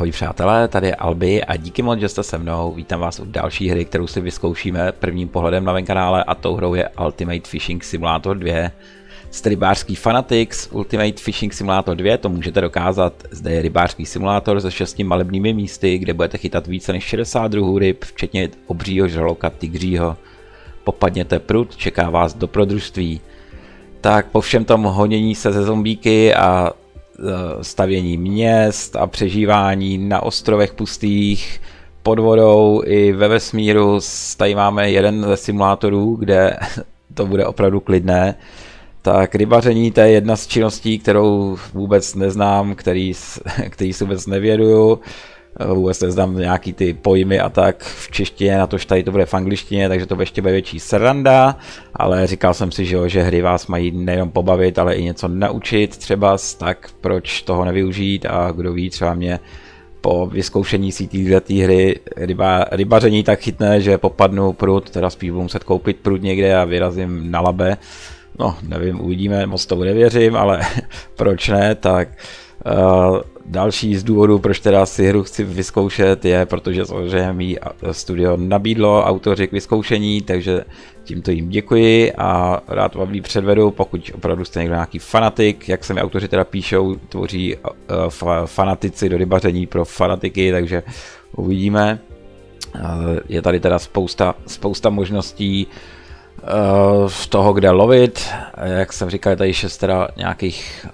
Ahoj přátelé, tady je Albi a díky moc, že jste se mnou. Vítám vás u další hry, kterou si vyzkoušíme prvním pohledem na mém kanále, a tou hrou je Ultimate Fishing Simulator 2. Jste rybářský Fanatics, Ultimate Fishing Simulator 2, to můžete dokázat. Zde je rybářský simulátor se 6 malebnými místy, kde budete chytat více než 60 druhů ryb, včetně obřího žraloka tygřího. Popadněte prut, čeká vás dobrodružství. Tak po všem tom honění se ze zombíky a stavění měst a přežívání na ostrovech pustých, pod vodou i ve vesmíru, tady máme jeden ze simulátorů, kde to bude opravdu klidné. Tak rybaření, to je jedna z činností, kterou vůbec neznám, který si vůbec nevěduju. Vůbec neznám nějaký ty pojmy a tak v češtině, natož tady to bude v angličtině, takže to bude ještě větší sranda, ale říkal jsem si, že hry vás mají nejenom pobavit, ale i něco naučit třeba, tak proč toho nevyužít, a kdo ví, třeba mě po vyzkoušení si této hry rybaření tak chytne, že popadnu prut, teda spíš budu muset koupit prut někde a vyrazím na Labe. No, nevím, uvidíme, moc to nevěřím, ale proč ne, tak další z důvodů, proč teda si hru chci vyzkoušet, je, protože samozřejmě mi studio nabídlo autoři k vyzkoušení, takže tímto jim děkuji a rád vám ji předvedu, pokud opravdu jste někdo nějaký fanatik, jak se mi autoři teda píšou, tvoří fanatici do rybaření pro fanatiky, takže uvidíme. Je tady teda spousta možností toho, kde lovit. Jak jsem říkal, je tady 6 teda nějakých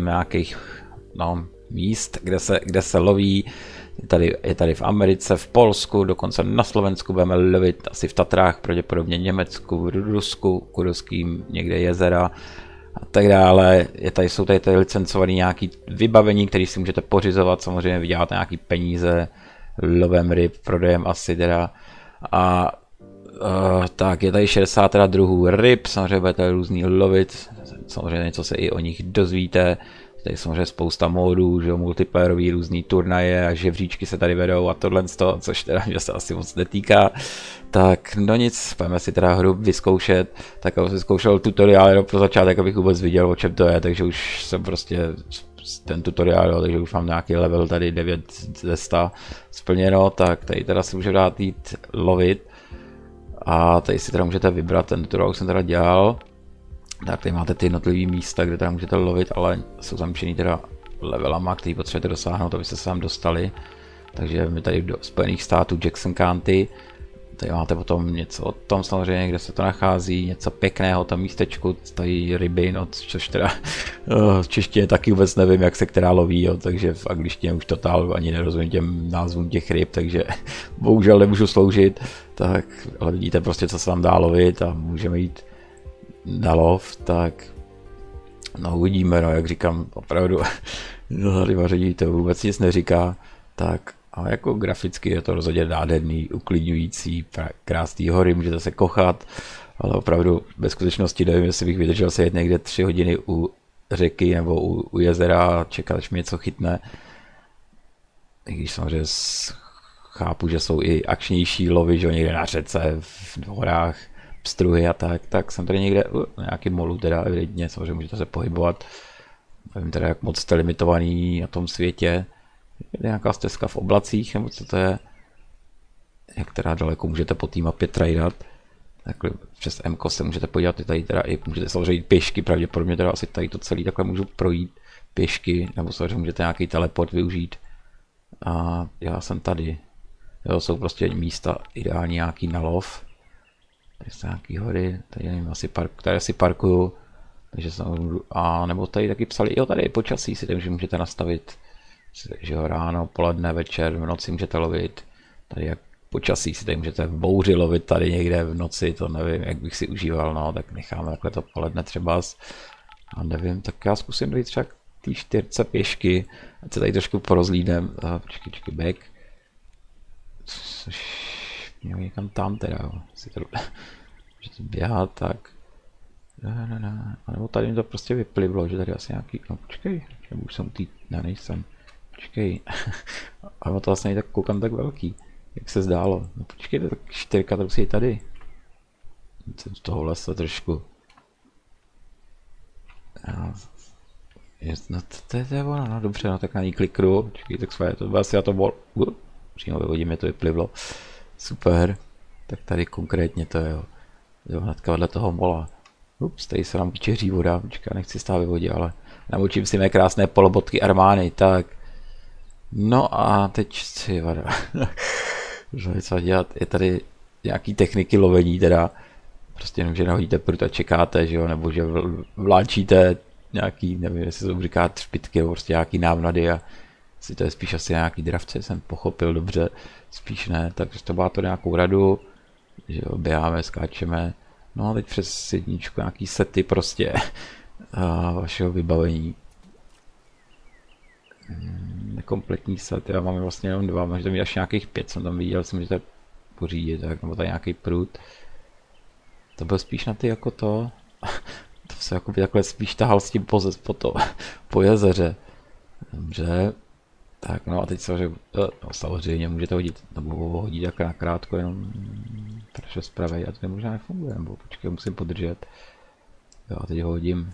míst, kde se loví. Je tady v Americe, v Polsku, dokonce na Slovensku budeme lovit, asi v Tatrách, pravděpodobně Německu, v Rusku, Kurským, někde jezera a tak dále. Jsou tady licencované nějaké vybavení, které si můžete pořizovat, samozřejmě vyděláte nějaké peníze lovem ryb, prodejem asi teda. A tak je tady 60 teda druhů ryb, samozřejmě budete různý lovit, samozřejmě něco se i o nich dozvíte. Tady samozřejmě spousta módů, že multiplayerový různý turnaje a žebříčky se tady vedou a tohle, což teda mě se asi moc netýká. Tak no nic, pojďme si teda hru vyzkoušet. Tak jsem si zkoušel tutoriál jenom pro začátek, abych vůbec viděl, o čem to je, takže už jsem prostě ten tutoriál, takže už mám nějaký level tady 9 ze 100 splněno, tak tady teda si můžu dát jít lovit. A tady si teda můžete vybrat, ten tutoriál jsem teda dělal. Tak tady máte ty jednotlivé místa, kde teda můžete lovit, ale jsou zamčený teda levelama, který potřebujete dosáhnout, abyste se tam dostali. Takže my tady do Spojených států Jackson County. Tady máte potom něco o tom samozřejmě, kde se to nachází, něco pěkného tam místečku, tady ryby, no, což teda v češtině taky vůbec nevím, jak se která loví, jo, takže v angličtině už totál ani nerozumím těm názvům těch ryb, takže bohužel nemůžu sloužit, tak, ale vidíte prostě, co se tam dá lovit a můžeme jít na lov, tak no uvidíme, no, jak říkám, opravdu rybaření to vůbec nic neříká, tak a jako graficky je to rozhodně nádherný, uklidňující, krásný hory, můžete se kochat, ale opravdu ve skutečnosti nevím, jestli bych vydržel sedět někde 3 hodiny u řeky nebo u jezera a čekat, až mi něco chytne. I když samozřejmě chápu, že jsou i akčnější lovy, že někde na řece, v horách, pstruhy a tak jsem tady někde na nějakým molu teda evidentně, samozřejmě můžete se pohybovat. Nevím teda, jak moc jste limitovaný na tom světě. Je nějaká stezka v oblacích, nebo co to je? Jak teda daleko můžete po té mapě tradat. Takhle přes MKO se můžete podívat, tady teda i můžete samozřejmě jít pěšky, pravděpodobně teda asi tady to celé takhle můžu projít pěšky, nebo samozřejmě můžete nějaký teleport využít. A já jsem tady. Jo, jsou prostě místa ideální nějaký na lov. Tady jsou nějaký hory, tady nevím, tady asi parkuju. Takže a nebo tady taky psali, jo, tady je počasí si, takže můžete nastavit, že jo, ráno, poledne, večer, v noci můžete lovit. Tady jak počasí si tady můžete v bouři lovit, tady někde v noci, to nevím, jak bych si užíval, no, tak necháme takhle to poledne třeba. A nevím, tak já zkusím dojít třeba k té 4 pěšky, ať se tady trošku porozlídnem. Počkej, back. Což měl někam tam teda, jo. Si to můžete běhat, tak. Ne. A nebo tady mi to prostě vyplivlo, že tady asi nějaký, no počkej, už jsem nejsem. Počkej, ale to vlastně tak koukám tak velký, jak se zdálo. No počkejte, tak 4 to musí jít tady. Jsem z toho lesa trošku. No to je ono, no dobře, no tak na ní kliknu, počkej, tak své, to asi já to vol, přímo vyvodím, mě to vyplivlo. Super, tak tady konkrétně to je, jo, hnedka vedle toho mola. Ups, tady se nám čeří voda, počkej, nechci stát ve vodě, ale namočím si mé krásné polobotky Armány, tak. No a teď si vada. Co dělat, je tady nějaký techniky lovení teda, prostě jenom, že nahodíte prut a čekáte, že jo, nebo že vláčíte nějaký, nevím, jestli se to říká třpitky, nebo prostě nějaký návnady a si to je spíš asi nějaký dravce, jsem pochopil dobře, spíš ne, takže to má to nějakou radu, že jo, běháme, skáčeme, no a teď přes jedničku nějaký sety prostě vašeho vybavení. Nekompletní set, já mám vlastně jenom 2, možná mít až nějakých 5, jsem tam viděl, si můžete pořídit, tak, nebo tady nějaký prut. To byl spíš na ty jako to se jako by takhle spíš tahal s tím po jezeře. Dobře, tak no a teď samozřejmě můžete hodit, nebo hodit jako nakrátko, jenom trošku zpravej a to možná nefunguje, nebo počkej, musím podržet. Jo a teď ho hodím.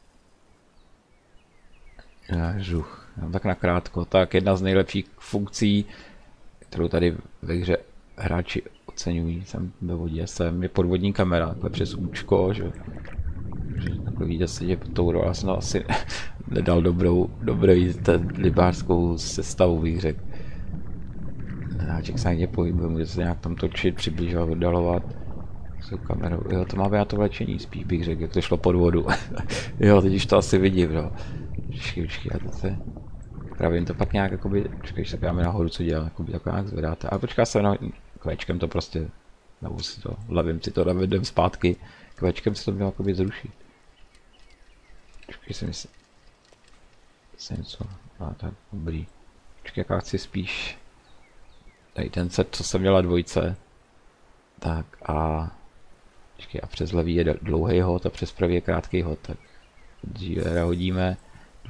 Žuch, tak nakrátko, tak jedna z nejlepších funkcí, kterou tady ve hře hráči oceňují, jsem ve vodě, je podvodní kamera, takhle přes účko, že takhle vidíte se pod tou vodou, já jsem asi nedal dobrou libářskou sestavu, bych řekl. Háček se někde pohybuje, může se nějak tam točit, přibližovat, oddalovat. S tou kamerou, jo, to má být to vlečení, spíš bych řekl, jak to šlo pod vodu. Jo, teď už to asi vidím, no. Počkej, a teď se... Právě to pak nějak, jakoby, počkej, když se dáme nahoru, co dělá, jakoby tak nějak zvedáte. A počká se, no, kvečkem to prostě, nebo si to, levím si to, jdem zpátky, kvečkem se to mělo jakoby zrušit. Počkej, si myslím, něco, a tak, dobrý. Počkej, jaká chci spíš, tady ten set, co jsem měla dvojce, tak a, počkej, a přes levý je dlouhý hod a přes pravý je krátký hod, tak dříve hodíme,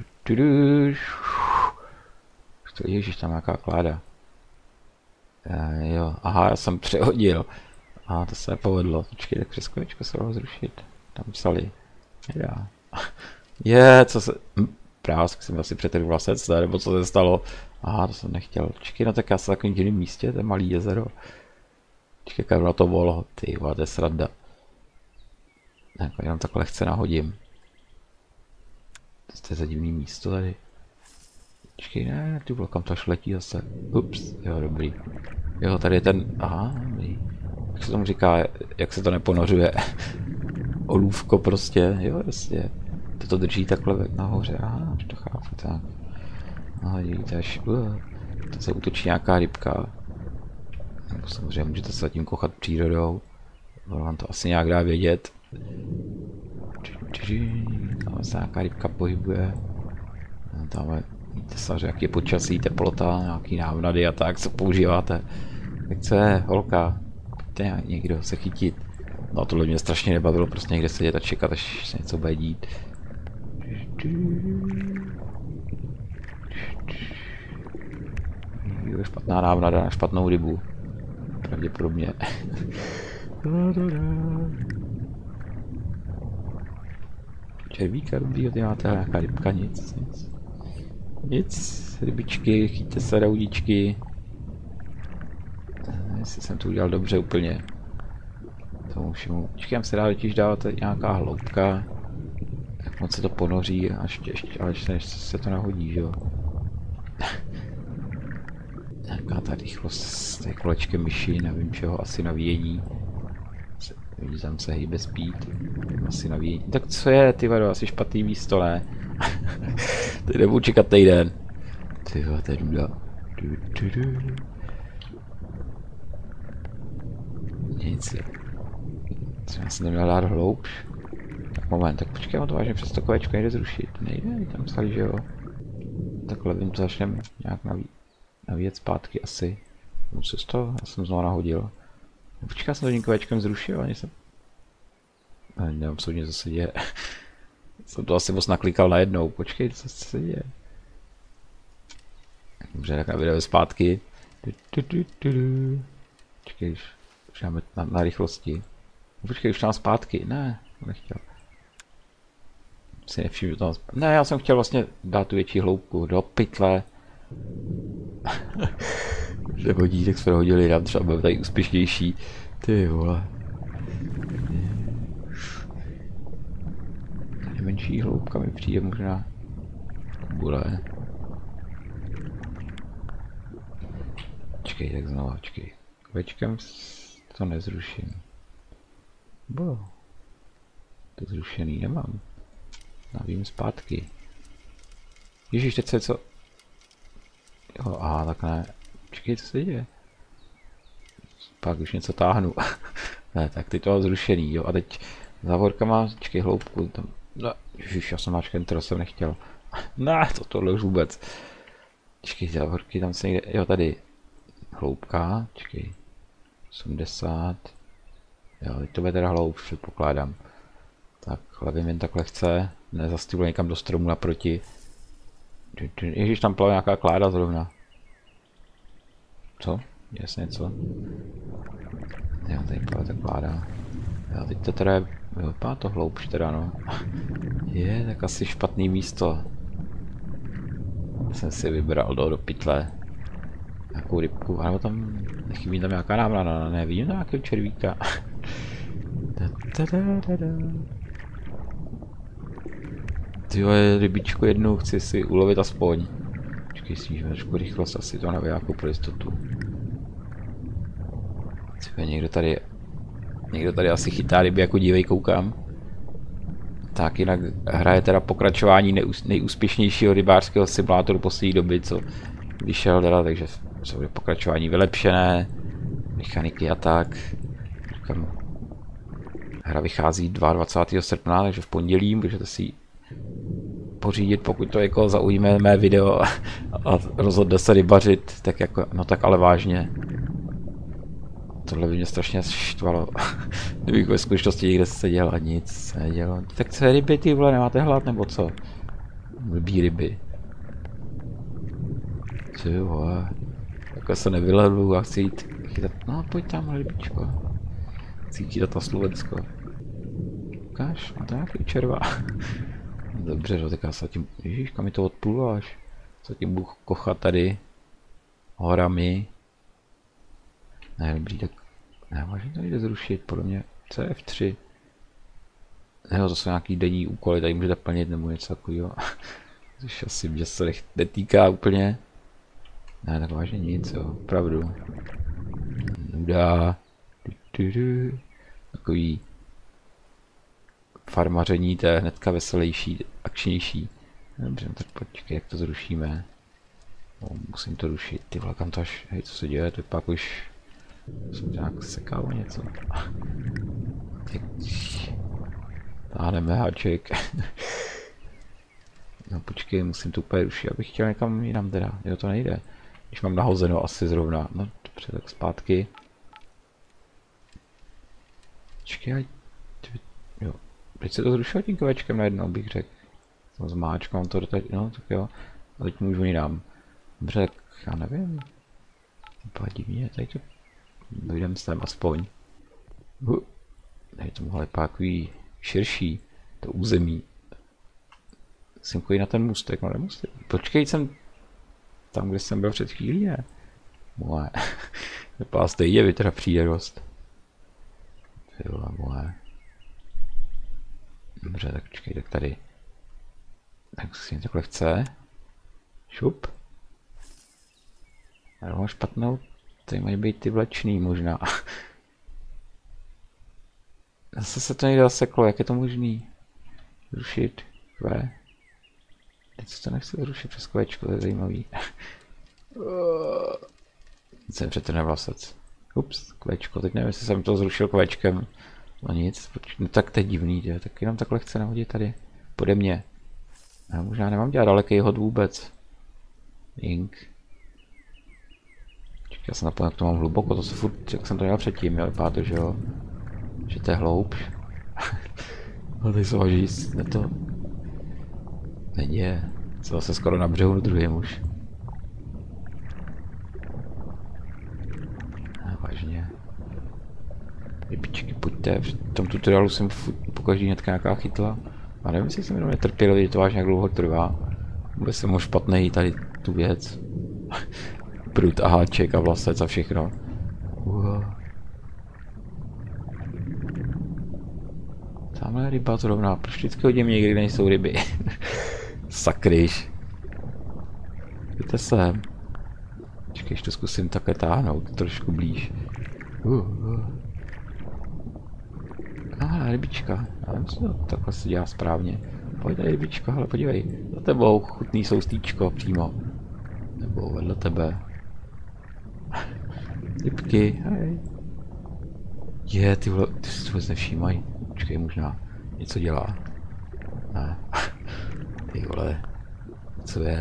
ježiš, tam nějaká kláda. Jo, aha, já jsem přehodil. A to se nepovedlo. Počkej, tak přes kolečko se dalo zrušit. Tam psali. Co se... Prásk jsem asi přetrhl vlasec, nebo co se stalo. Aha, to jsem nechtěl. Počkej, no tak já jsem v takovým divným místě, to je malý jezero. Počkej, jak na to bylo. Ty vole, to je sranda. Tak, jenom tak lehce nahodím. To je za divný místo tady. Počkej, ne, ty vole, kam to až letí zase. Ups, jo, dobrý. Jo, tady je ten, aha, dobrý. Jak se tomu říká, jak se to neponořuje. Olůvko prostě, jo, jasně. To drží takhle nahoře, aha, už to chápu, tak. No, vidíte, až, to se útočí nějaká rybka. Nebo samozřejmě můžete se zatím kochat přírodou. Vám to asi nějak dá vědět. Tam se nějaká rybka pohybuje. Tamhle, víte samozřejmě, jak je počasí, teplota, nějaký návnady a tak, co používáte. Tak co je, holka? Pojďte někdo se chytit. No tohle mě strašně nebavilo, prostě někde sedět a čekat, až se něco bude dít. Je špatná návnada na špatnou rybu. Pravděpodobně. Červíka dobrýho, ty máte nějaká rybka, nic. Nic, rybičky, chyťte se raudičky. Jestli jsem to udělal dobře úplně. Tomu všemu. Počkám se dá totiž dávat nějaká hloubka. Jak moc se to ponoří, až se to nahodí, že jo. Nějaká ta rychlost s té kolečkem myši, nevím čeho, asi navíjení. Vidíš, tam se hýbe speed. Asi navíjení. Tak co je, ty vado, asi špatný místo, ne? Teď nebudu čekat týden. Ty vado, to je duda. Nic. Já jsem neměl dát hloubš. Tak moment, tak počkej, to vážně přes to kolečko nejde zrušit. Nejde, tam psali, že jo. Takhle vím, to začneme nějak navíjet zpátky asi. Musím to, já jsem znovu nahodil. Počkej, jsem to tím kolečkem zrušil, ani jsem... Nevím, co mě zase děje. Jsem to asi moc naklikal najednou, počkej, co se děje. Dobře, tak navídeme zpátky. Počkej, už máme na rychlosti. Počkej, už tam zpátky, ne, nechtěl. Si nevšiml, že tam... Ne, já jsem chtěl vlastně dát tu větší hloubku do pytle. Nevodí, tak jsme hodili jinam, třeba byl tady úspěšnější. Ty vole. Tady menší hloubka mi přijde možná. Bude. Počkej, tak znovu, počkej. Kvečkem to nezruším. Bo. To zrušený nemám. Navím zpátky. Ježíš, teď se co... Jo, aha, tak ne. Počkej, co se děje? Pak už něco táhnu. Ne, tak teď to mám zrušený, jo. A teď závorka má, počkej, hloubku. Tam... No, ježiš, já jsem máčkem, kterou jsem nechtěl. Ne, tohle už vůbec. Počkej, závorky, tam se někde... Jo, tady. Hloubka, počkej. 80. Jo, teď to bude teda hloub, předpokládám. Tak, hlavím jen tak lehce. Nezastýlu někam do stromu naproti. Ježíš, tam plave nějaká kláda zrovna. Co? Jasně, něco. Jo, tady plave ta kláda. Jo, teď to teda je... Vypadá to hloubš teda, no. Je, tak asi špatný místo. Jsem si vybral do pytle. Nějakou rybku, anebo tam... Nechybí tam nějaká námrana, ne, vidím tam nějakého červíka. Tyjo, rybičku jednu chci si ulovit aspoň. Počkej, snížíme trošku rychlost, asi to navijáku pro jistotu. Tyjo, někdo tady asi chytá ryby, jako dívej, koukám. Tak jinak hraje teda pokračování nejúspěšnějšího rybářského simulátoru poslední doby, co vyšel teda, takže jsou pokračování vylepšené, mechaniky a tak. Říkám, hra vychází 22. srpna, takže v pondělí můžete si pořídit, pokud to jako zaujme mé video a rozhodne se rybařit, tak jako, no tak ale vážně. Tohle by mě strašně štvalo. Kdybych ve skutečnosti někde seděl a nic nedělo. Tak co je ryby, ty vole, nemáte hlad nebo co? Blbý ryby. Ty vole. Jako se nevylehlu a chci jít chytat, no pojď tam rybičko. Chci jít chytat na Slovensko. Ukáž, má to nějaký červa. Dobře, no, tak já se tím, ježíš, kam mi to odpluváš? Co tím budu kochat tady horami? Ne, dobrý, tak ne, možná to jde zrušit, podle mě CF3. Ne, to jsou nějaký denní úkoly, tady můžete plnit nebo něco takového. Což asi mě se netýká úplně. Ne, tak vážně nic, jo, opravdu. Nuda. Takový farmaření, to je hnedka veselější, akčnější. Dobře, no tak počkej, jak to zrušíme. No, musím to rušit, ty vole, kam to až, hej, co se děje, to je pak už... Jsem nějak sekal něco. Táhneme háček. No počkej, musím to úplně rušit, abych chtěl někam jinam teda, jo, to nejde. Když mám nahozeno asi zrovna, no dobře, tak zpátky. Počkej, jo, proč se to zrušilo tím kovečkem najednou, bych řekl. Jsem zmáčk, mám to doteď, no tak jo, a teď můžu jinam. Dobře, tak já nevím. Vypadá divně, tady to dojdem sem aspoň. Tady to mohlo vypadat takový širší, to území. Jsem chodil na ten můstek, no nemusím. Počkej, jsem tam, kde jsem byl před chvílí, ne? Moje. Vypadá stejně, vy teda přijde dost. Tyhle, moje. Dobře, tak počkej, tak tady. Tak si takhle chce. Šup. Ale mám špatnou. Tady mají být ty vlečný možná. Zase se to někde zaseklo, jak je to možný? Zrušit. Kve. Teď se to nechce zrušit přes kvečko, to je zajímavý. Jsem přetrne vlasec. Ups, kvečko, teď nevím, jestli jsem to zrušil kvečkem. No nic, no tak to je divný, tě. Tak jenom takhle chce nahodit tady. Pode mě. Já možná nemám dělat daleký hod vůbec. Ink. Já jsem napověděl, jak to mám hluboko, to se furt, jak jsem to měl předtím, jo, vypadá to, že jo. Že to je hloubš. Ale tady se hoží, ne to... Neděje. Jsem zase skoro na břehu, na druhém už. Vážně. Rybičky, pojďte, v tom tutoriálu jsem pokaždý hnedka nějaká chytla. A nevím, jestli jsem jenom netrpělivý, to až nějak dlouho trvá. Vůbec jsem mohl špatnej tady tu věc. Prut a háček a vlasec a všechno. Tamhle ryba zrovna, proč vždycky hodím někdy, kde nejsou ryby? Sakryš. Víte sem. Počkej, to zkusím takhle táhnout, trošku blíž. Rybička. Já nevím, co takhle se dělá správně. Pojď tady, rybičko, hele, podívej. Za tebou, chutný soustýčko přímo. Nebo vedle tebe. Rybky, hej. Ty vole, ty si to vůbec nevšímají. Počkej, možná něco dělá. Ne. Ty vole, co je?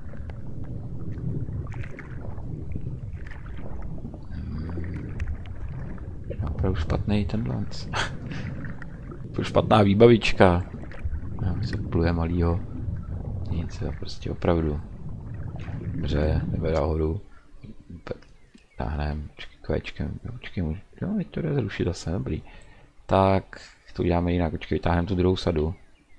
Opravdu špatný ten lanc. Špatná výbavička. No, se pluje malýho. Nic, prostě opravdu. Dobře, jdeme nahoru. Táhnem, kvečkem. Počkej, můžu. Jo, teď to jde zrušit zase, dobrý. Tak, to uděláme jinak, počkej, vytáhneme tu druhou sadu.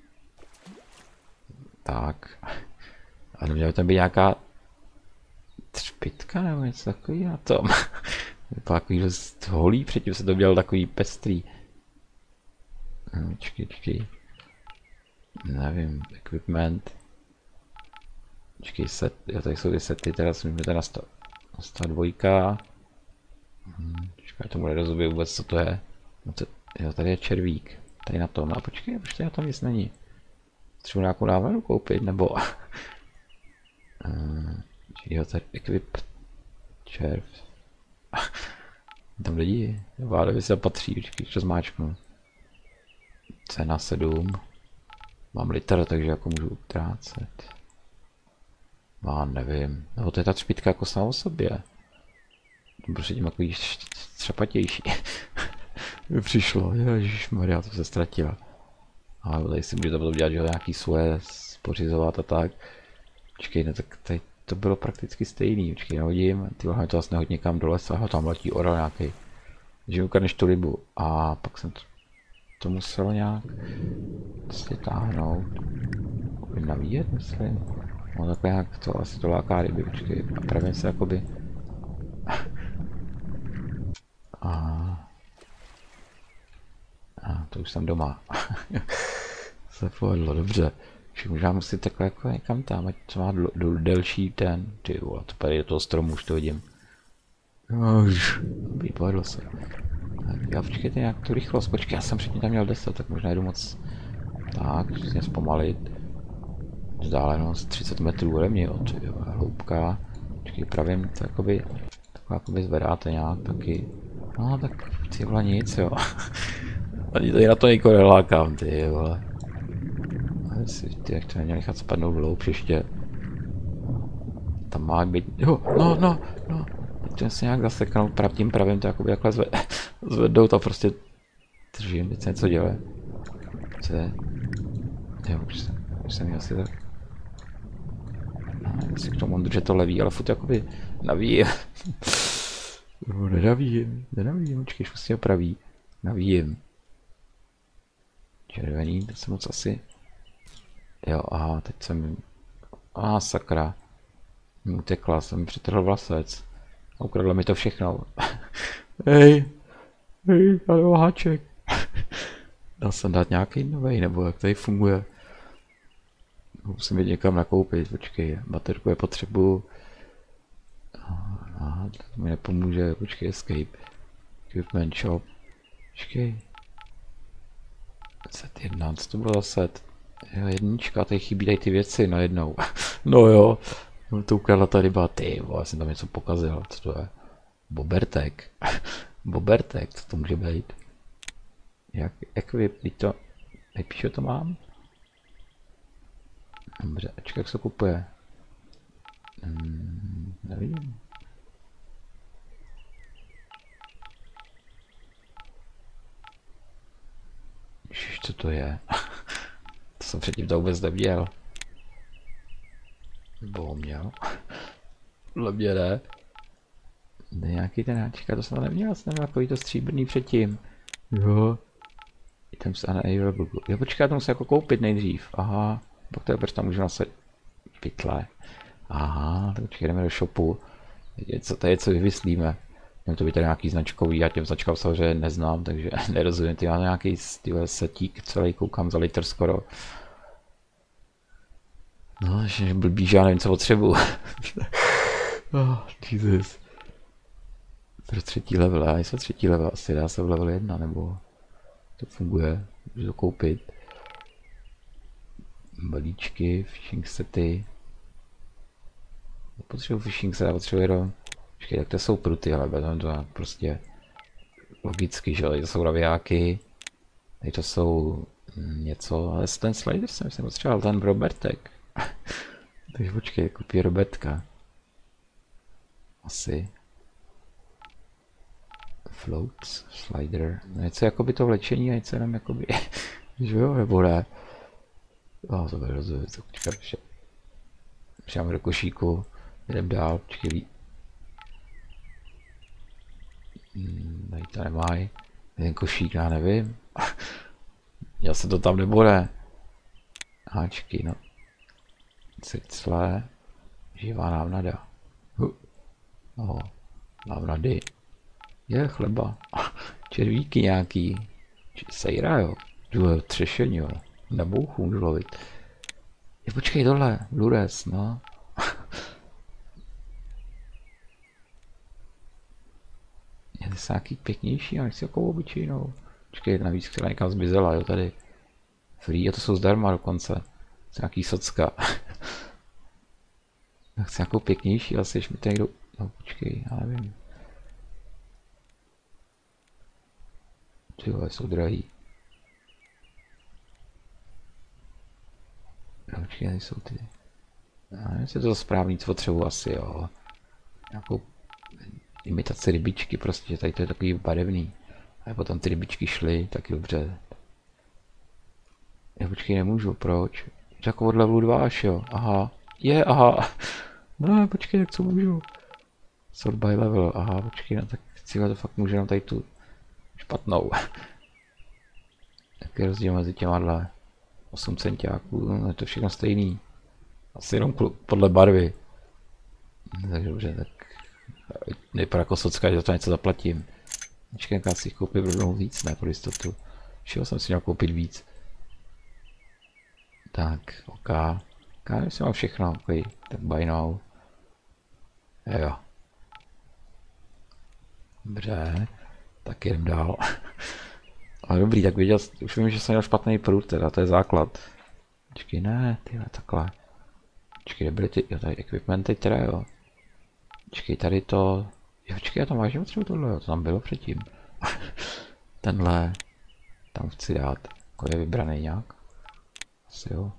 Tak. A neměla tam být nějaká třpitka nebo něco takový na tom. Vypadá takový dost holý, předtím se to dělal takový pestrý. Počkej. Nevím, equipment. Počkej, set, jo, tady jsou ty sety, teraz můžeme na 102. Počkej, tomu nerozumím vůbec, co to je. No to, jo, tady je červík. Tady na tom, a počkej, proč tady na tom nic není? Třeba nějakou návadu koupit, nebo... jo, tady equip... červ... tam lidi, vádovi se patří, počkej, to zmáčknu. Cena 7. Mám liter, takže jako můžu utrácet. Má, nevím. Nebo to je ta třpitka jako sama o sobě. To prostě tím jako třepatější. Mi přišlo, ježišmarja, to se ztratila. Ale tady si můžete potom dělat, že nějaký svoje pořizovat a tak. Počkej, no tak tady to bylo prakticky stejný. Počkej, nahodím, ty to vlastně hodně někam do lesa, tam letí orel nějaký. Takže ukradneš tu rybu a pak jsem to musel nějak vlastně táhnout. Navíjet, myslím. No takhle nějak to asi to láká ryby, počkej, a pravím se jakoby. A to už jsem doma. Se povedlo, dobře. Takže možná musím takhle jako někam tam, ať to má delší ten. Ty vole, to tady do toho stromu už to vidím. Povedlo se. Tak já počkejte nějak tu rychlost, počkej, já jsem předtím tam měl 10, tak možná jdu moc. Tak, přesně zpomalit. Vzdálenost 30 metrů ode mě, hloubka. Počkej, pravím, to jakoby zvedáte nějak taky. No tak ty vole nic, jo. Ani tady na to nikoho nelákám, ty vole. Ty, jak to neměl nechat spadnout hloubš ještě. Tam má být, jo, no. Teď se nějak zaseknout tím pravým, to jakoby jakhle zvednout a prostě držím, teď se něco dělá. Co je? Jo, už jsem asi tak. No, si k tomu on držet to levý, ale furt jakoby navíjím. Nenavím, počkej, už si opraví. Navíjím. Červený, to jsem moc asi... Jo, aha, teď jsem... sakra. Mi utekla, jsem přitrhl vlasec. A ukradla mi to všechno. Hej, ale háček. Dal jsem dát nějaký novej, nebo jak tady funguje. Musím jít někam nakoupit, počkej, baterku je potřebu. Aha, to mi nepomůže, počkej, escape. Equipment shop. Počkej. Set 1, co to bylo za set? Jo, jednička, tady chybí tady ty věci najednou. No jo, to ukradla ta ryba, ty vole, jsem tam něco pokazil, co to je? Bobertek. Bobertek, co to může být? Jak equip, to, nepíše to mám? Dobře, jak se kupuje? Nevím. Ježiš, co to je? To jsem předtím to vůbec neměl. Nebo měl? Dle mě ne. Nějaký ten háčka, to jsem to neměl, jsem takový to stříbrný předtím. Jo. Items unavailable. Jo, počkej, já to musím jako koupit nejdřív. Aha, pak to je, proč tam můžu nasadit pytle. Aha, tak počkej, jdeme do shopu. Co to je, co vyvyslíme. Měl to být tady nějaký značkový, já těm značkám samozřejmě neznám, takže nerozumím. Ty mám nějaký setík, celý koukám za litr skoro. No, že blbý, že já nevím, co potřebuju. Oh, Jesus. Pro třetí level, já jsem třetí level, asi dá se v level 1, nebo to funguje, můžu to koupit. Balíčky, fishing sety. Potřebuji fishing set, potřebuji jenom. Počkej, tak to jsou pruty, ale to prostě logicky, že jo, to jsou raviáky. Tady to jsou něco, ale ten slider jsem potřeboval, ten Robertek. Takže počkej, koupí Robertka. Asi. Floats, slider, něco jakoby to vlečení a něco jenom jakoby, že jo, nebo ne. To bude rozumím, co počkat, přijáme do košíku, jdem dál, počkej. Tady to nemají, ten košík, já nevím. Já se to tam nebude. Háčky, no. Ciclé, živá návnada. Návnady. Je chleba. Červíky nějaký. Sejra, jo. Důle třešení, jo. Nebouchu můžu lovit. Je, počkej, tohle. Lures, no. Je to nějaký pěknější, ale nechci jako obyčejnou. Počkej, navíc, která někam zmizela, jo, tady. Free, a to jsou zdarma dokonce. To nějaký socka. Chci nějakou pěknější, asi ještě mi to někdo... No počkej, já nevím. Tyhle jsou drahý. No počkej, tady jsou ty. Já nevím, jestli to správný, co potřebuji asi, jo. Nějakou imitaci rybičky, prostě, tady to je takový barevný. A potom ty rybičky šly, taky dobře. Já počkej, nemůžu, proč? Jako od levelu 2 až jo, aha. Aha. No počkej, tak co můžu? Sort by level, aha, počkej, no tak cíle to fakt můžu jenom tady tu špatnou. Jaký je rozdíl mezi těma dle? 8 centiáků, no je to všechno stejný. Asi jenom podle barvy. Takže dobře, tak nejprve jako socka, že za to něco zaplatím. Počkej, já si koupit rovnou víc, ne pro jistotu. Všeho jsem si měl koupit víc. Tak, OK. Já si mám všechno, OK, tak buy now. Jo. Dobře, tak jdem dál. Ale dobrý, tak viděl, už vím, že jsem měl špatný prut, teda, to je základ. Počkej, ne, tyhle, takhle. Počkej, kde byly ty, jo, tady equipmenty teda, jo. Počkej, tady to, jo, počkej, já tam vážně potřebuji tohle, jo, to tam bylo předtím. Tenhle, tam chci dát, jako je vybraný nějak. Asi jo.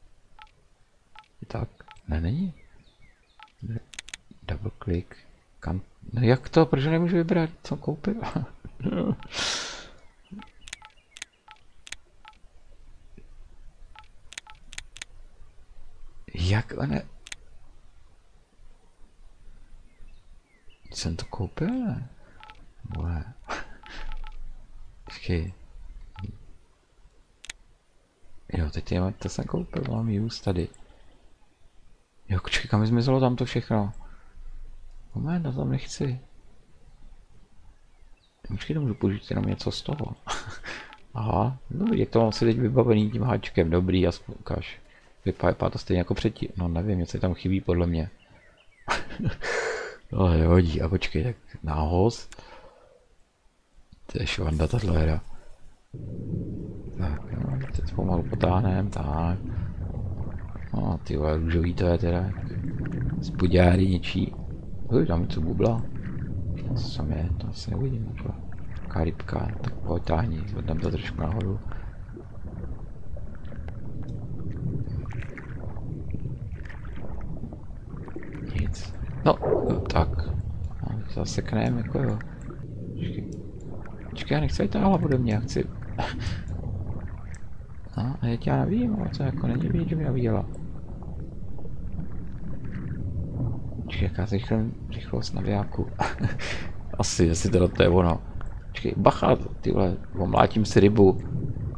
Tak, ne, není. Double click. Kam? No jak to? Proč nemůžu vybrat? Co koupil? Jak ne? Jsem to koupil, ne? Vole. Počkej. Jo, teď to jsem koupil, mám use tady. Jo, počkej, kam zmizelo tam to všechno? Moment, to tam nechci. Počkej, to můžu použít jenom něco z toho. Aha, no jak to mám si teď vybavený tím háčkem, dobrý, aspoň ukáž. Vypadá to stejně jako předtím, no nevím, něco tam chybí podle mě. No nehodí, a počkej, tak nához. To je švanda tato hra. Tak, no, teď pomalu potáhnem, tak. No ty vole, růžový to je teda. Spodňáry něčí. Tam něco bubla. Co tam je, to asi neuvidím. Taká rybka, tak pojď táhni, zvedneme to trošku nahoru. Nic. No, tak. Zase knem, jako jo. Počkej, já nechci vytáhla ode mě, já chci... No, a já nevím, ale to jako není vidět, že mě navíjela. Počkej, jaká rychlost navijáku. Asi, jestli teda to je ono. Počkej, bacha, tyhle, omlátím si rybu.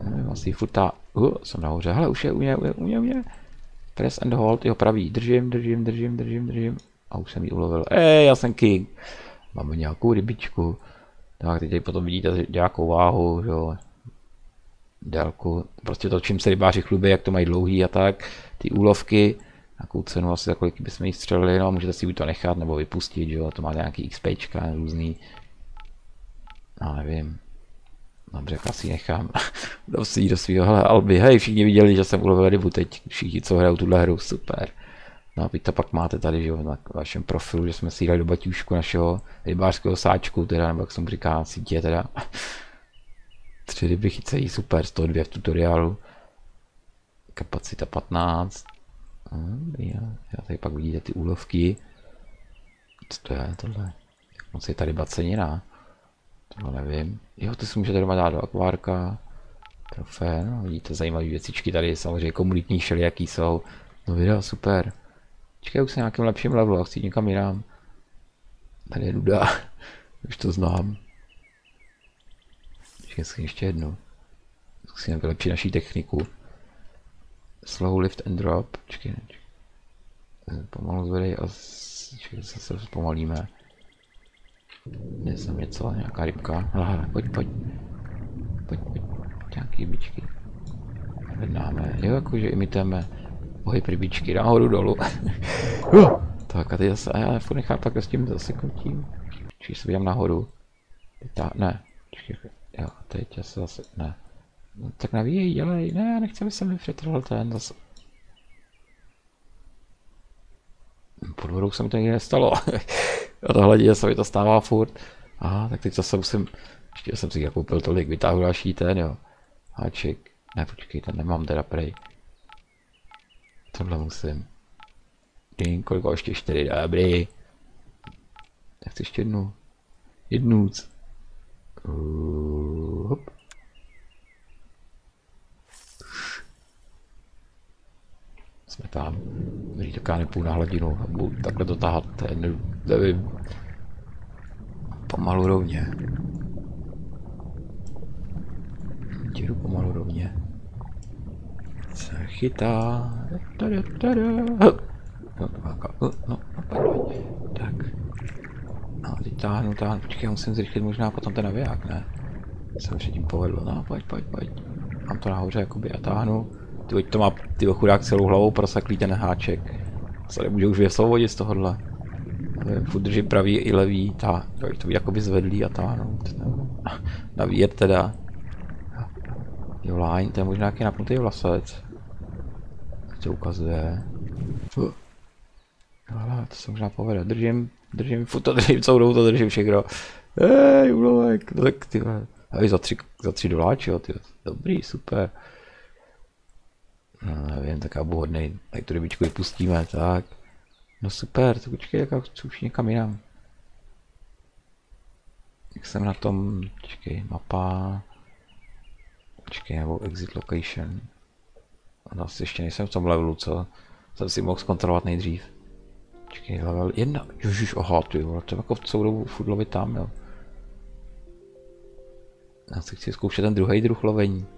Nevím, asi futá. Jsem nahoře. Hele, už je u mě. Press and hold, jo, pravý. Držím. A už jsem ji ulovil. Já jsem king. Máme nějakou rybičku. Tak, teď potom vidíte nějakou váhu, jo. Délku. Prostě to, čím se rybáři chlubí, jak to mají dlouhý a tak. Ty úlovky. Nějakou cenu asi za kolik bychom jí střelili, no můžete si buď to nechat nebo vypustit, jo. To má nějaký XPčka různý. No nevím. Dobře, asi nechám. Dám si jí do svýho, hele, Albi, hej, všichni viděli, že jsem ulovil rybu teď, všichni, co hrajou tuhle hru, super. No a vy to pak máte tady, že jo, na vašem profilu, že jsme si dali do baťůžku našeho rybářského sáčku, teda, nebo jak jsem říká, sítě, teda. 3 ryby chycejí, super, 102 v tutoriálu. Kapacita 15. Já tady pak vidíte ty úlovky. Co to je tohle? Jak moc je ta ryba ceněná? Tohle nevím. Jo, ty si můžete doma dát do akvárka. Trofé, no vidíte zajímavé věcičky tady, samozřejmě komunitní všelijaký jsou. No video, super. Čekaj, už se nějakým lepším levelu, chci někam jinam. Tady je nuda. Už to znám. Čekaj, ještě jednu. Zkusíme vylepšit naší techniku. Slow lift and drop. Čekaj. Pomalu zvedej a se zpomalíme. Je tam něco, nějaká rybka. Pojď. Nějaký rybičky. Vednáme. Jo, jakože imitujeme pohyb rybičky. Nahoru, dolů. Tak a teď zase, a já furt nechápu, jak s tím zaseknutím. Čekaj, se vidím nahoru. Ne. Čekaj, jo, teď se zase, ne. No, tak navíjej, dělej. Ne, já nechci, aby se mi přetrhl ten zase. Pod vodou se mi to nikdy nestalo. A to hledě se mi to stává furt. Aha, tak teď zase musím, ještě jsem si koupil tolik, vytáhnu další ten, jo. Háček, ne počkej, ten nemám teda prej. Tohle musím. Koliko ještě 4, dobrý. Já chci ještě jednu. Jednůc. Hop. Jsme tam. Dobrý, tak já nepůjdu na hladinu. Budu takhle to tahat, nevím. Pomalu rovně. Jdu pomalu rovně. Se chytá. No, tak. No, teď táhnu. Počkej, musím zrychlit možná potom ten naviják, ne? Se mi předtím povedlo, no, pojď. Mám to nahoře jakoby a táhnu. Ty to má ty chudák celou hlavou prosaklý ten háček. Se nemůže už vysvobodit z tohohle. Furt držím pravý i levý, to jakoby zvedlý a táhnout. Navíjet teda. Jo, line, to je možná nějaký napnutý vlasec. Co ukazuje. To se možná povede. Držím, furt to držím, celou dobu to držím všechno. Úlovek, no tak ty hej, za tři doláči, jo, ty. Dobrý, super. No, nevím, tak já budu hodnej, tak tu rybičku vypustíme, tak. No super, tak počkej, jak chci už někam jinam. Jak jsem na tom, počkej, mapa. Počkej, nebo exit location. No, asi ještě nejsem v tom levelu, co jsem si mohl zkontrolovat nejdřív. Počkej, level 1, ježiš, aha, ty vole, to je jako v celou dobu furt lovit tam, jo. Já si chci zkoušet ten druhý druh lovení.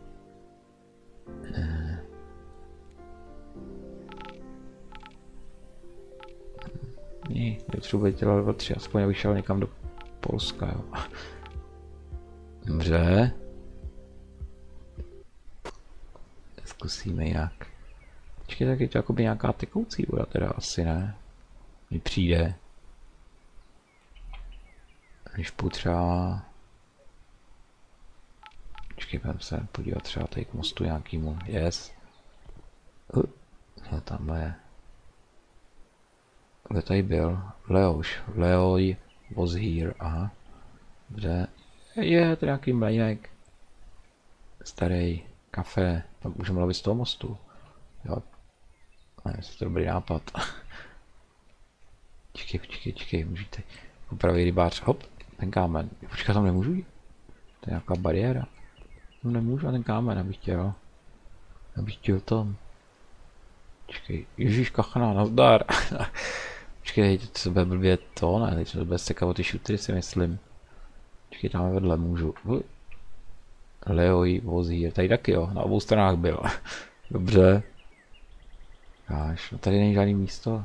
Potřebuji dělat level 3, aspoň abych šel někam do Polska, jo. Dobře. Zkusíme jak. Počkej, tak je to jakoby nějaká tekoucí voda, teda asi ne. Mi přijde. Když půjdu třeba... Počkej, budeme se podívat třeba tady k mostu nějakýmu. Yes. No tamhle je. Kde tady byl? Leoj was here, aha. Dobře. Je to nějaký mlejnek. Starý kafe. Tam můžeme lovit z toho mostu. Jo. Ne, to je dobrý nápad. Čekej, můžete. Pravý rybář, hop, ten kámen. Počkej, tam nemůžu jít. To je nějaká bariéra. Tam nemůžu a ten kámen, abych chtěl tam. Počkej, ježíš kachna, nazdar. Počkej, teď se bude blbě to, ne, teď se bude sekat o ty šutry, si myslím. Počkej, tam vedle můžu. Leo ji vozí, tady taky jo, na obou stranách byl. Dobře. Až, no tady není žádný místo.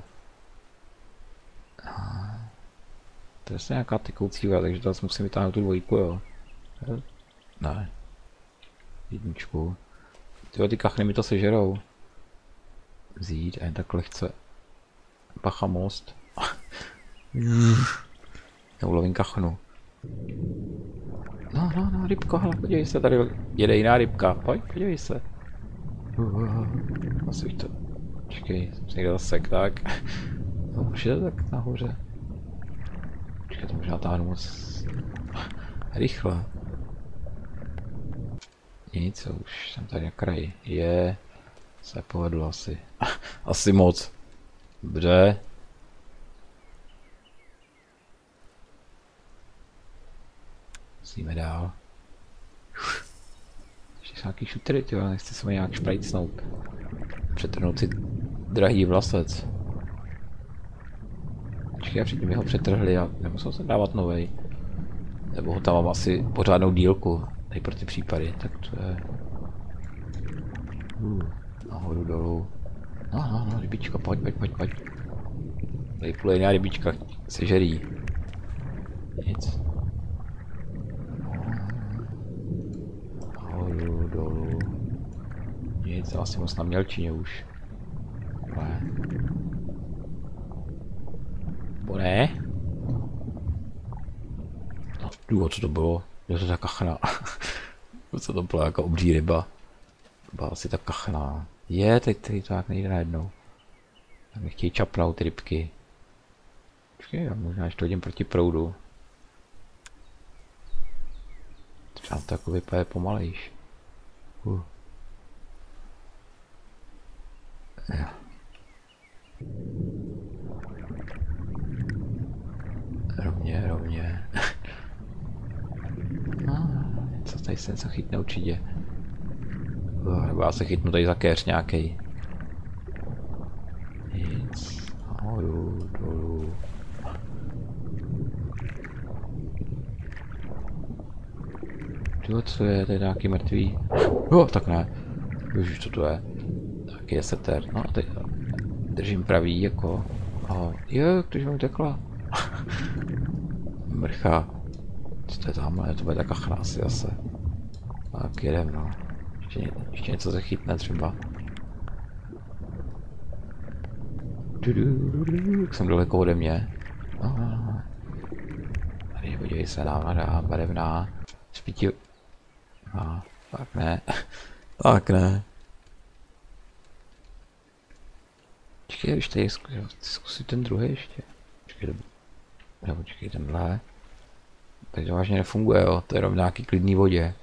To je nějaká tykoucí vela, takže teraz musím vytáhnout tu dvojku, jo. Ne. Jedničku. Tyjo, ty kachny mi to sežerou. Vzít a jen tak lehce. Bacha most. Já ulovím kachnu. No, rybko, hele, podívej se, tady jede jiná rybka. Pojď, podívej se. Asi už to... Počkej, jsem si někde zasek, tak. No, už je to tak nahoře. Počkej, to možná táhnu moc... rychle. Nic, už jsem tady na kraji. Se povedlo asi. Asi moc. Dobře. Musíme dál. Ještě jsou nějaký šutery, tyjo, nechci se mi nějak šprajcnout. Přetrhnout si drahý vlasec. Počkej, a předtím ho přetrhli a nemusel jsem dávat novej. Nebo ho tam mám asi pořádnou dílku. Tady pro ty případy, tak to je... Nahoru dolů. No, rybička, pojď. Tady pluje jiná rybička, sežerí. Nic. Nahoru, dolů. Nic, asi moc na mělčině už. Ne. Bo ne? No, důvod, co to bylo? Je to ta kachna. Co to bylo, jako obří ryba. Byla asi ta kachna. Teď to tak nejde najednou. Tak mi chtějí čapnout ty rybky. Počkej, já možná ještě hodím proti proudu. Třeba to jako vypadá pomalejš. Jo. Rovně. Co tady se něco chytne určitě. Nebo já se chytnu tady za kéř nějakej. Nic. Nahoru, dolů. Tyjo, co je? Tady nějaký mrtvý. Jo, tak ne. Ježiš, co to je? Taky je seter. No, teď držím pravý, jako. Jo, když mi utekla. Mrcha. Co to je tamhle? To bude taká chrásy zase. Tak jedem, no. Ještě něco se chytne třeba. Jak jsem daleko ode mě. Tady podívej se, návada, barevná. Spítí... tak ne. Tak ne. Počkej, když tady zkusit ten druhý ještě. Počkej, tenhle. Tady to vážně nefunguje, jo. To je jenom v nějaký klidný vodě.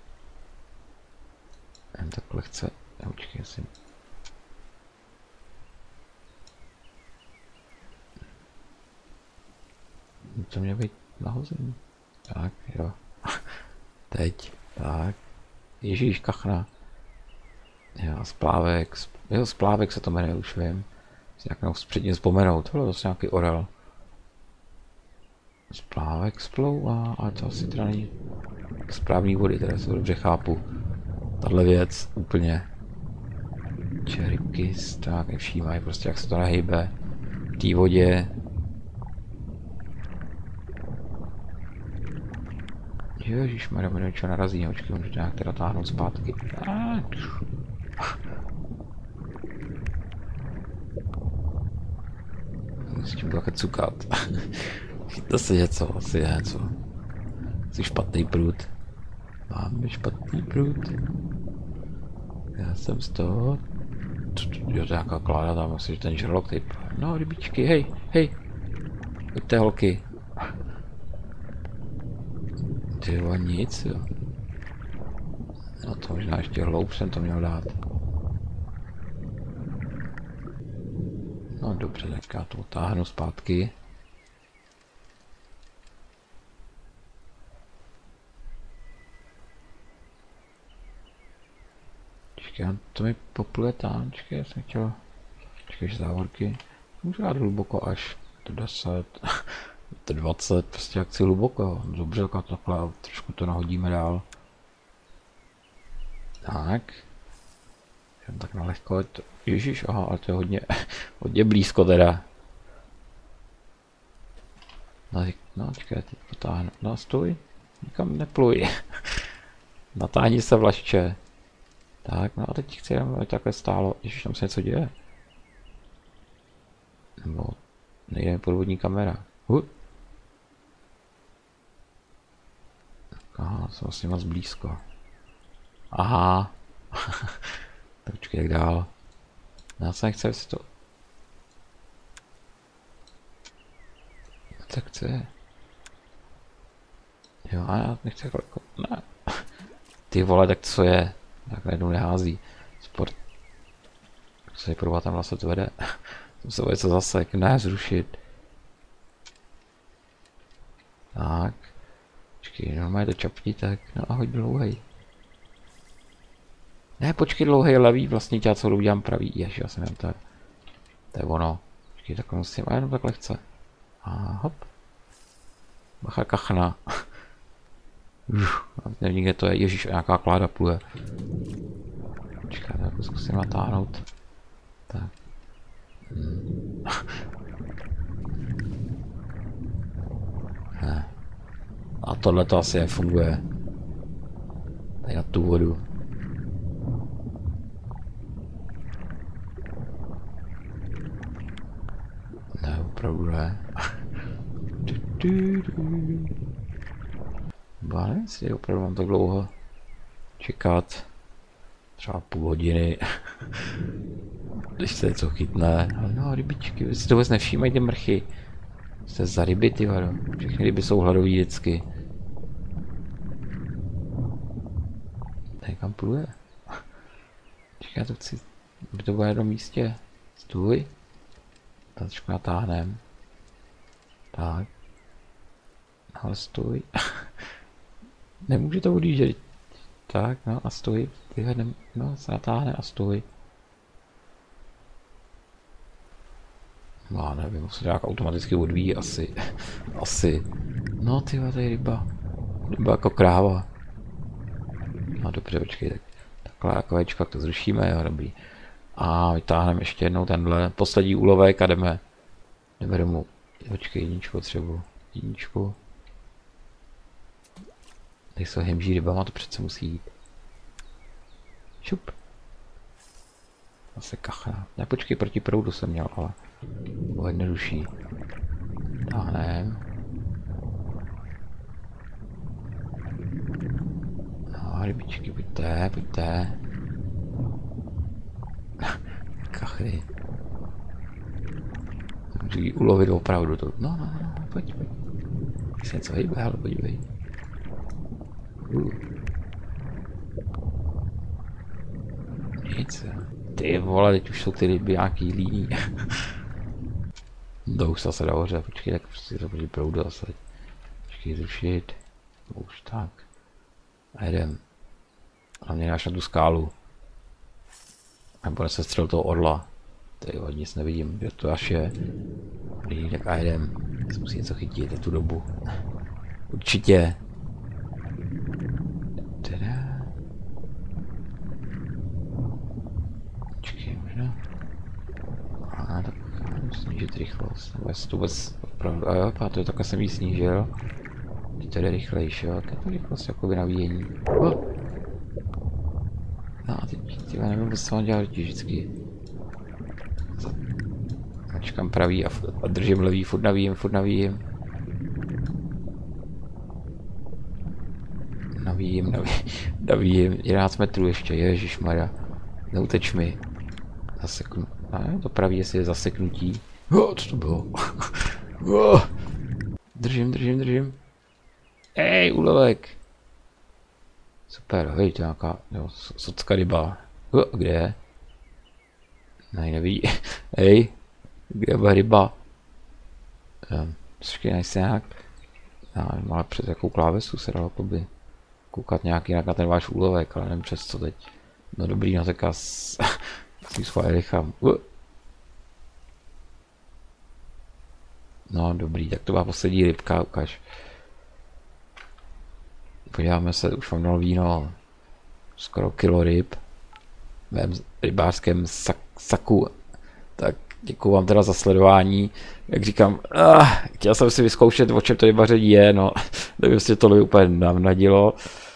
Jen tak lehce. Počkej, asi. To mělo být nahozený. Tak, jo. Teď. Tak. Ježíš, kachna. Jo, splávek. Jo, splávek se to jmenuje, už vím. Si nějak předtím vzpomenout. Tohle je zase nějaký orel. Splávek splouvá, ale to asi teda není správný vody, které se dobře chápu. Tahle věc úplně. Rybky tak nevšímají prostě, jak se to nehýbe v té vodě. Ježišmarja, mi něco narazí, očky, můžu to nějak teda táhnout zpátky. S tím budu cukat. Chytne se něco, asi je něco. Jsi špatný prut. Máme špatný prut. Já jsem z toho... Jo, to je nějaká kláda, tam asi, že ten žralok typ. No, rybičky, hej. Pojďte, holky. Tyjo, nic, jo. No to možná ještě hloub jsem to měl dát. No dobře, tak já to utáhnu zpátky. To mi popluje tam, já jsem chtěl, závorky, můžu dát hluboko až do 10, do 20, prostě jak chci hluboko, dobře, takhle trošku to nahodíme dál. Tak. Jen tak na lehko, to, ježiš, aha, ale to je hodně, hodně blízko teda. No, čekaj, teď potáhnu, no stůj, nikam nepluj. Natáhni se vlašče. Tak, no a teď chci jenom, aby takhle stálo, ježiš, tam se něco děje. Nebo nejde mi podvodní kamera. Aha, jsem vlastně moc blízko. Aha. Tak počkej, jak dál. Já se nechci, jestli to... Tak chce. Jo, a já nechci jako... Ne. Ty vole, tak co je? Tak najednou nehází. Sport. Co je provat tam vlastně to vede? Jsem se něco zasek, ne zrušit. Tak. Počkej, normálně to čapni, tak no a hoď dlouhej. Ne, počkej, dlouhej levý, vlastně já co udělám pravý, jež, já jsem jen to. To je ono. Počkej, takhle musím, a jenom tak lehce. A hop. Bacha kachna. Nevím, kde to je, ježíš, a nějaká kláda pluje. Počkej, tak zkusím natáhnout. Tak. Ne. A tohle to asi nefunguje. Tady na tu vodu. Ne, opravdu ne. Já nevím, jestli opravdu mám tak dlouho čekat. Třeba půl hodiny. Když se něco chytne. No, rybičky, vy si to vůbec nevšímají, ty mrchy. Jste za ryby, ty vado. Všechny ryby jsou hladový vždycky. Tady kam pluje? Čekaj, já to chci, aby to bylo na jednom místě. Stůj. Trošku natáhnem. Tak. Ale stůj. Nemůže to odjíždět. Tak, no a stůj. Vyhledem, no, se natáhne a stůj. No, nevím, se nějak automaticky odvíjí asi. Asi. No, tyhle, tady ryba. Ryba jako kráva. No dobře, počkej, tak takhle jako večka, to zrušíme, jo, dobrý. A vytáhneme ještě jednou tenhle poslední úlovek a jdeme domů. Počkej, jedničku potřebuji. Jedničku. Tady jsou hemží rybama, to přece musí jít. Šup. Zase kachna. Ne, počkej, proti proudu jsem měl, ale bylo jednodušší. Táhnem. No, rybičky, pojďte, pojďte. Kachry. Můžu ji ulovit opravdu to. No, pojď. Když se něco hejbe, ale podívej. Nic. Ty vole, teď už jsou ty ryby nějaký líní. To už se dá hoře, počkej, tak prostě to bude proudu zase. Počkej, zrušit. Už tak. A jedem. Hlavně náš na tu skálu. Nebo se střel toho orla. Tady nic nevidím, kde to až je. Dobrý, tak a jedem. Musí něco chytit za tu dobu. Určitě. Teda. Počkej, možná. A tak snížit rychlost. Nebo jestli to vůbec opravdu. A jo, to je takhle jsem jí snížil. Teď to jde rychlejší, jo. Tak je to rychlost jakoby navíjení. No a teď nevím, co mám dělat vždycky. Mačkám pravý a držím levý, furt navijím. Navijím, 11 metrů ještě, ježišmarja. Neuteč mi. Zaseknu. Ne, to pravý, jestli je zaseknutí. Co to bylo? Držím. Ej, úlovek. Super, hej, to je nějaká socka ryba. Kde je? Ne, nevidí. Hej, kde je ryba? Počkej, nejsi nějak. Ale přes jakou klávesu se dalo by koukat nějak jinak na ten váš úlovek, ale nevím přes co teď. No dobrý, no tak já si schválně nechám. No dobrý, tak to byla poslední rybka, ukaž. Podíváme se, už mám dal víno. skoro kilo ryb v mém rybářském saku. Tak děkuju vám teda za sledování. Jak říkám, chtěl jsem si vyzkoušet, o čem to rybaření je, no, nevím, jestli to úplně navnadilo.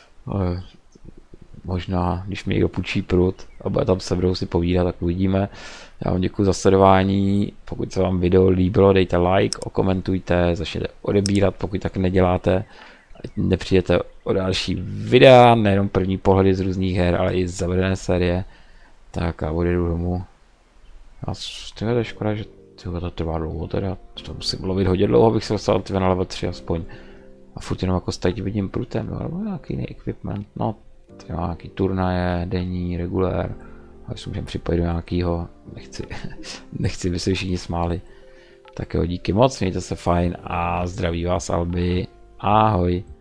Možná, když mi někdo půjčí prut a bude tam se budou si povídat, tak uvidíme. Já vám děkuji za sledování. Pokud se vám video líbilo, dejte like, okomentujte, začněte odebírat, pokud tak neděláte. Ať nepřijdete o další videa, nejenom první pohledy z různých her, ale i z zavedené série. Tak a odjedu domů. A to je škoda, že to trvá dlouho teda. To musím lovit hodně dlouho, abych se dostal na level 3 aspoň. A furt jenom jako stajit vidím prutem, no, nebo nějaký jiný equipment. No, tady má nějaký turnaje, denní, regulér. A si můžeme připojit do nějakýho, nechci by se všichni smáli. Tak jo, díky moc, mějte se fajn a zdraví vás Albi. Ahoj.